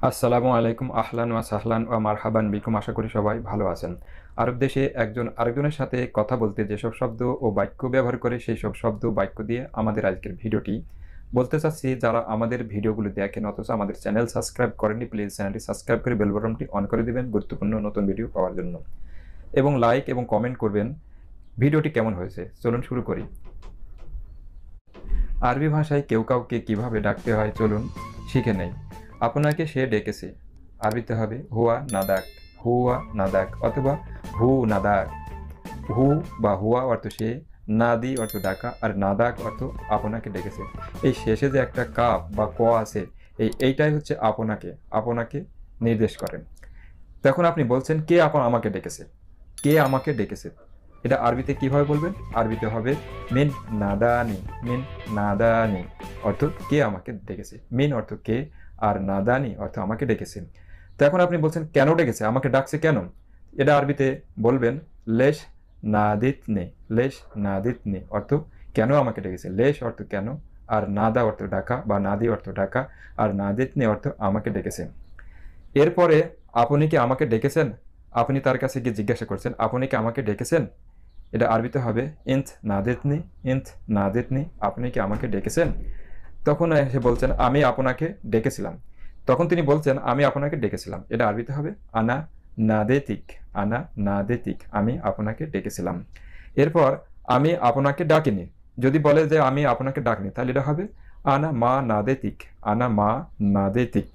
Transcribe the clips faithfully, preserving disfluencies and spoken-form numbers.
আসসালামু আলাইকুম আহলান ওয়া সাহলান ওয়া মারহাবান বিকুম। আশা করি সবাই ভালো আছেন। আরব দেশে একজন আরেকজনের সাথে কথা বলতে যেসব শব্দ ও বাক্য ব্যবহার করে সেই সব শব্দ বাক্য দিয়ে আমাদের আজকের ভিডিওটি বলতে চাচ্ছি। যারা আমাদের ভিডিওগুলো দেখেন অথচ আমাদের চ্যানেল সাবস্ক্রাইব করেননি, প্লিজ চ্যানেলটি সাবস্ক্রাইব করে বেল বাটনটি অন করে দেবেন গুরুত্বপূর্ণ নতুন ভিডিও পাওয়ার জন্য, এবং লাইক এবং কমেন্ট করবেন ভিডিওটি কেমন হয়েছে। চলুন শুরু করি। আরবি ভাষায় কেউ কাউকে কিভাবে ডাকতে হয় চলুন শিখে নেই। আপনাকে সে ডেকেছে, আরবিতে হবে হুয়া নাদাক, হুয়া নাদাক অথবা হু নাদাক। হু বা হুয়া অর্থ সে, নাদি অর্থ ডাকা, আর নাদাক অর্থ আপনাকে ডেকেছে। এই শেষে যে একটা কাপ বা ক আছে, এই এইটাই হচ্ছে আপনাকে আপনাকে নির্দেশ করেন। তখন আপনি বলছেন কে আপন আমাকে ডেকেছে, কে আমাকে ডেকেছে। এটা আরবিতে কিভাবে বলবেন? আরবিতে হবে মিন নাদানি, মিন নাদানি অর্থ কে আমাকে ডেকেছে। মিন অর্থ কে, আর নাদানি অর্থ আমাকে ডেকেছে। তো এখন আপনি বলছেন কেন ডেকেছে, আমাকে ডাকছে কেন। এটা আরবিতে বলবেন লেশ নাদিতনি, লেশ নাদিতনি অর্থ কেন আমাকে ডেকেছে। লেশ অর্থ কেন, আর নাদা অর্থ ডাকা বা নাদি অর্থ ডাকা, আর নাদিতনি অর্থ আমাকে ডেকেছে। এরপরে আপনি কি আমাকে ডেকেছেন, আপনি তার কাছে গিয়ে জিজ্ঞাসা করছেন আপনি কি আমাকে ডেকেছেন। এটা আরবিতে হবে ইন্ত নাদিতনি, ইন্ত নাদিতনি আপনি কি আমাকে ডেকেছেন। তখন সে বলছেন আমি আপনাকে ডেকেছিলাম। তখন তিনি বলছেন আমি আপনাকে ডেকেছিলাম। এটা আরবিতে হবে আনা নাদেতিক, আনা নাদেতিক আমি আপনাকে ডেকেছিলাম। এরপর আমি আপনাকে ডাকিনি, যদি বলে যে আমি আপনাকে ডাকিনি তাহলে এটা হবে আনা মা নাদেতিক, আনা মা নাদেতিক।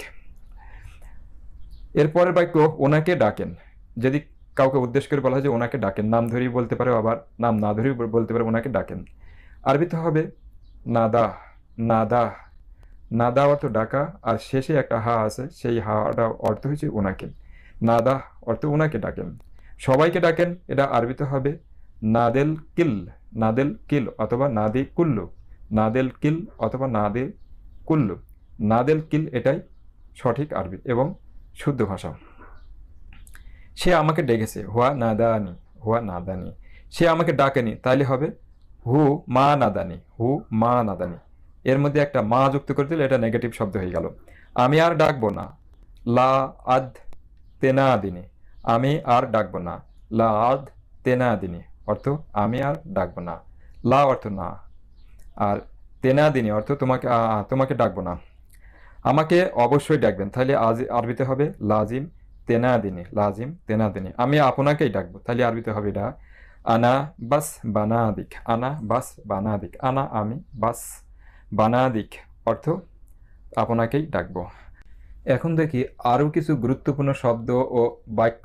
এরপরের বাক্য ওনাকে ডাকেন, যদি কাউকে উদ্দেশ্য করে বলা হয় যে ওনাকে ডাকেন, নাম ধরেই বলতে পারে, আবার নাম না ধরেই বলতে পারে ওনাকে ডাকেন। আরবিতে হবে নাদা, নাদা, নাদা অর্থ ডাকা, আর শেষে একটা হা আছে, সেই হাটা অর্থ হচ্ছে ওনাকে। নাদা অর্থ ওনাকে ডাকেন। সবাইকে ডাকেন, এটা আরবিতে হবে নাদেল কিল, নাদেল কিল অথবা নাদি কুল্লু, নাদেল কিল অথবা নাদে কুল্লু। নাদেল কিল এটাই সঠিক আরবি এবং শুদ্ধ ভাষা। সে আমাকে ডেকেছে, হুয়া নাদানি, হুয়া নাদানি। সে আমাকে ডাকেনি তাইলে হবে হু মা নাদানি, হু মা নাদানি। এর মধ্যে একটা মা যুক্ত করে দিলে এটা নেগেটিভ শব্দ হয়ে গেল। আমি আর ডাকবো না, লা আদ তেনা দিনে, আমি আর ডাকবো না, লা আদ তেনা দিনে অর্থ আমি আর ডাকবো না। লা অর্থ না, আর তেনা দিনে অর্থ তোমাকে তোমাকে ডাকবো না। আমাকে অবশ্যই ডাকবেন, তাহলে আজ আরবিতে হবে লাজিম তেনা দিনে, লাজিম তেনা দিনে। আমি আপনাকেই ডাকবো, তাহলে আরবিতে হবে এটা আনা বাস বানাদিক, আনা বাস বানাদিক, আনা আমি, বাস বানাদিক অর্থ আপনাকেই ডাকবো। এখন দেখি আরও কিছু গুরুত্বপূর্ণ শব্দ ও বাক্য।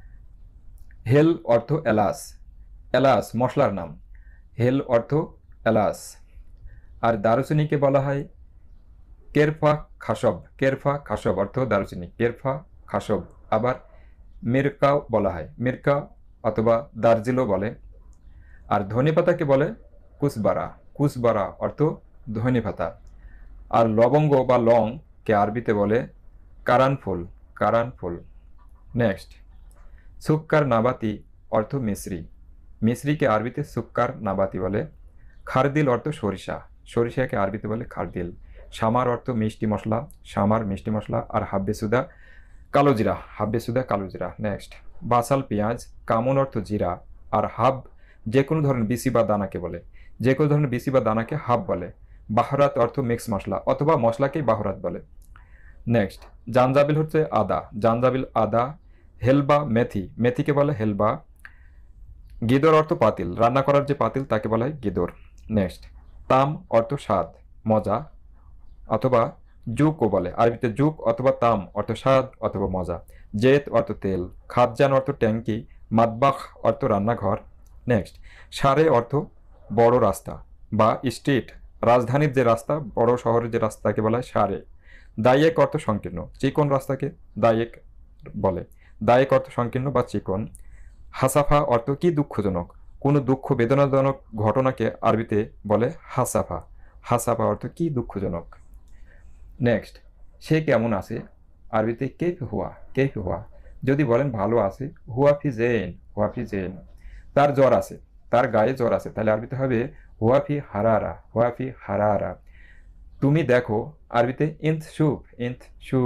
হেল অর্থ এলাচ, এলাচ মশলার নাম, হেল অর্থ এলাচ। আর দারুচিনিকে বলা হয় কেরফা খাসব, কেরফা খাসব অর্থ দারুচিনি, কেরফা খাসব। আবার মিরকাও বলা হয়, মিরকা অথবা দার্জিলও বলে। আর ধনে পাতাকে বলে কুসবারা, কুসবারা অর্থ ধনে পাতা। আর লবঙ্গ বা লং কে আরবিতে বলে কারানফুল, কারানফুল। নেক্সট, সুক্কার নাবাতি অর্থ মিশ্রি, মিশ্রিকে আরবিতে সুক্কার নাবাতি বলে। খারদিল অর্থ সরিষা, সরিষাকে আরবিতে বলে খারদিল। সামার অর্থ মিষ্টি মশলা, সামার মিষ্টি মশলা। আর হাব্বে সুদা কালো জিরা, হাব্বে সুদা কালো জিরা। নেক্সট, বাসাল পেঁয়াজ, কামন অর্থ জিরা। আর হাব যে কোনো ধরনের বিসি বা দানাকে বলে, যে কোনো ধরনের বিসি বা দানাকে হাব বলে। বাহরাত অর্থ মিক্স মশলা অথবা মশলাকেই বাহরাত বলে। নেক্সট, জানজাবিল হচ্ছে আদা, জানজাবিল আদা। হেলবা মেথি, মেথিকে বলে হেলবা। গিদর অর্থ পাতিল, রান্না করার যে পাতিল তাকে বলা হয় গিদর। নেক্সট, তাম অর্থ স্বাদ, মজা অথবা জুকও বলে, আরবিতে জুক অথবা তাম অর্থ স্বাদ অথবা মজা। জেত অর্থ তেল, খাদ্যান অর্থ ট্যাঙ্কি, মাতবাখ অর্থ রান্নাঘর। নেক্সট, সারে অর্থ বড় রাস্তা বা স্ট্রিট, রাজধানীর যে রাস্তা, বড় শহরের যে রাস্তাকে বলা হয় সারে। দায়েক অর্থ সংকীর্ণ, চিকন রাস্তাকে দায়েক বলে, দায়েক অর্থ সংকীর্ণ বা চিকন। হাসাফা অর্থ কি দুঃখজনক, কোনো দুঃখ বেদনাজনক ঘটনাকে আরবিতে বলে হাসাফা, হাসাফা অর্থ কি দুঃখজনক। নেক্সট, সে কেমন আছে, আরবিতে কেফ হুয়া, কেফ হুয়া। যদি বলেন ভালো আছে, হুয়াফি জেন, হুয়াফি জেন। তার জ্বর আছে, তার গায়ে জ্বর আছে, তাহলে আরবিতে হবে হুয়াফি হারারা, হুয়াফি হারারা। তুমি দেখো, আরবিতে ইন্ত শুভ, ইন্ত শুভ।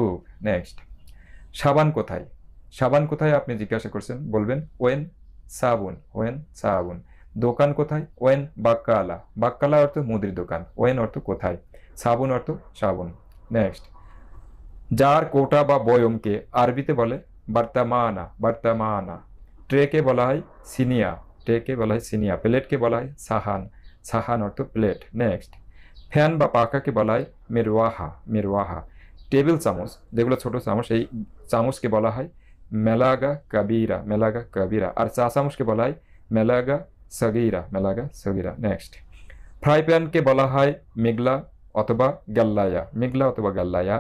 নেক্সট, সাবান কোথায়? সাবান কোথায় আপনি জিজ্ঞাসা করছেন, বলবেন ওয়েন সাবুন, ওয়েন সাবুন। দোকান কোথায়? ওয়েন বাক্কালা, বাক্কালা অর্থ মুদির দোকান, ওয়েন অর্থ কোথায়, সাবুন অর্থ সাবুন। নেক্সট, যার কোটা বা বয়মকে আরবিতে বলে বর্তমানা, বর্তমানা। ট্রেকে বলা হয় সিনিয়া, ট্রেকে বলা হয় সিনিয়া। প্লেটকে বলা হয় সাহান, সাহান অর্থ প্লেট। নেক্সট, ফ্যান বা পাখাকে বলা হয় মিরওয়াহা, মিরওয়াহা। টেবিল চামচ, যেগুলো ছোট চামচ, এই চামচকে বলা হয় মেলাগা কাবিরা, মেলাগা কাবিরা। আর চা চামচকে বলা হয় মেলাগা সগিরা, মেলাগা সগিরা। নেক্সট, ফ্রাই প্যানকে বলা হয় মেঘলা অথবা গাল্লায়া, মেঘলা অথবা গাল্লায়া।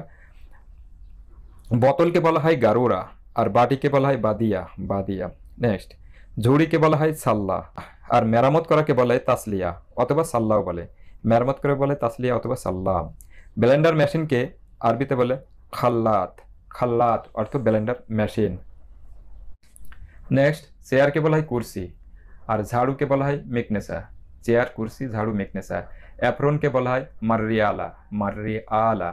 বোতলকে বলা হয় গারুরা, আর বাটিকে বলা হয় বাদিয়া, বাদিয়া। নেক্সট, ঝুড়িকে বলা হয় সাল্লা, আর মেরামত করাকে বলা হয় তাসলিয়া অথবা সাল্লাও বলে। মেরামত করে বলে তাসলিয়া অথবা সাল্লা। ব্লেন্ডার মেশিনকে আরবিতে বলে খাল্লাত, খাল্লাত অর্থ ব্লেন্ডার মেশিন। নেক্সট, চেয়ারকে বলা হয় কুরসি, আর ঝাড়ুকে বলা হয় মেকনেসা। চেয়ার, কুরসি, ঝাড়ু, মেকনেসা। অ্যাপ্রনকে বলা হয় মারিয়ালা, মারিয়ালা।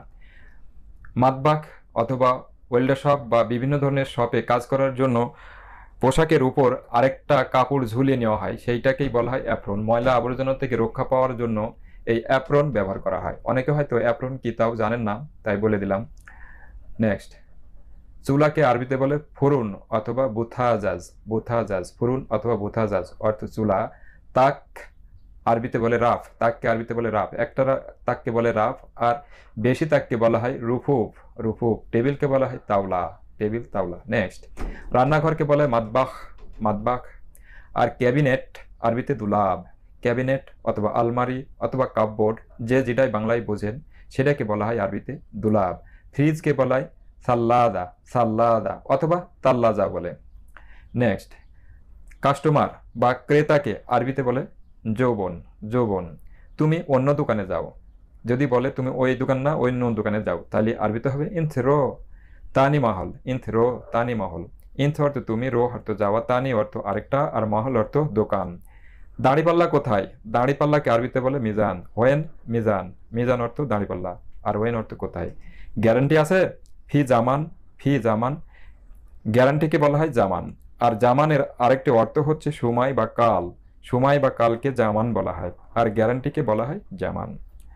মাতবাখ অথবা ওয়েল্ডার শপ বা বিভিন্ন ধরনের শপে কাজ করার জন্য পোশাকের উপর আরেকটা কাপড় ঝুলিয়ে নেওয়া হয়, সেইটাকেই বলা হয় অ্যাপ্রন। ময়লা আবর্জনা থেকে রক্ষা পাওয়ার জন্য এই অ্যাপ্রন ব্যবহার করা হয়। অনেকে হয়তো অ্যাপ্রন কি তাও জানেন না, তাই বলে দিলাম। নেক্সট, চুলাকে আরবিতে বলে ফুরুন অথবা বুথাজাজ, বুথাজাজ, ফুরুন অথবা বুথাজাজ অর্থ চুলা। তাক আরবিতে বলে রাফ, তাককে আরবিতে বলে রাফ। একটা তাককে বলে রাফ, আর বেশি তাককে বলা হয় রুফুফ, রুফুফ। টেবিলকে বলা হয় তাওলা, টেবিল, তাওলা। নেক্সট, রান্নাঘরকে বলা হয় মাতবাখ, মাতবাখ। আর ক্যাবিনেট আরবিতে দুলাব, ক্যাবিনেট অথবা আলমারি অথবা কাপবোর্ড, যে যেটাই বাংলায় বোঝেন সেটাকে বলা হয় আরবিতে দুলাব। ফ্রিজকে বলা হয় সাল্লাদা, সাল্লাদা অথবা তাল্লাজা বলে। নেক্সট, কাস্টমার বা ক্রেতাকে আরবিতে বলে যৌবন, যৌবন। তুমি অন্য দোকানে যাও, যদি বলে তুমি ওই দোকান না অন্য দোকানে যাও, তাহলে আরবিতে হবে ইনথরো তানি মহল, ইনথরো তানি মহল। ইনথ অর্থ তুমি, রো অর্থ যাওয়া, তানি অর্থ আরেকটা, আর মহল অর্থ দোকান। দাঁড়িপাল্লা কোথায়? দাঁড়িপাল্লাকে আরবিতে বলে মিজান, ওয়েন মিজান, মিজান অর্থ দাঁড়িপাল্লা, আর ওয়েন অর্থ কোথায়। গ্যারান্টি আছে? ফি জামান, ফি জামান। গ্যারান্টিকে বলা হয় জামান, আর জামানের আরেকটি অর্থ হচ্ছে সময় বা কাল, সময় বা কালকে জামান বলা হয়, আর গ্যারান্টিকে বলা হয় জামান।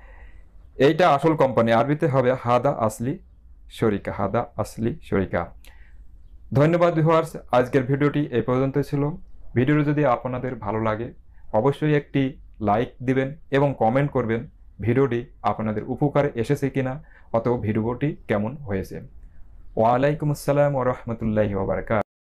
এইটা আসল কোম্পানি, আরবিতে হবে হাদা আসলি শরিকা, হাদা আসলি শরিকা। ধন্যবাদ ভিউয়ার্স, আজকের ভিডিওটি এই পর্যন্ত ছিল। ভিডিওটি যদি আপনাদের ভালো লাগে অবশ্যই একটি লাইক দিবেন এবং কমেন্ট করবেন ভিডিওটি আপনাদের উপকারে এসেছে কিনা, অথবা ভিডিওটি কেমন হয়েছে। ওয়ালাইকুম আসসালাম ওয়া রাহমাতুল্লাহি ওয়া বারাকাতুহু।